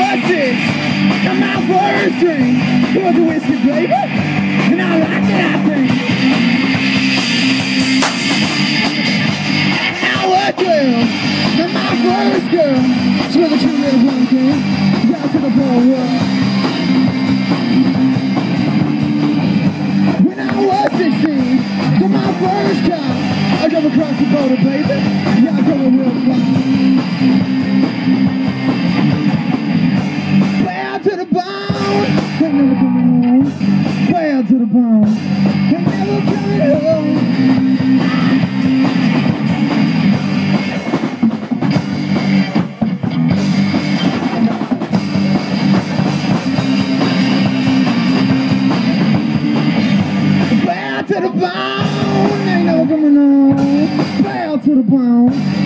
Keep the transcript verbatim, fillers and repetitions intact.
was this? Now my first drink was a whiskey, baby, and I liked it, I think. I was twelve, now my first girl, she was a true little pumpkin, down to the whole world. When I was sixteen, to my first car, I drove across the border, baby, yeah, I drove a real far. To the bone, ain't never coming home. Well to the bone, ain't never coming home. Well to the bone, ain't never coming home. Well to the bone.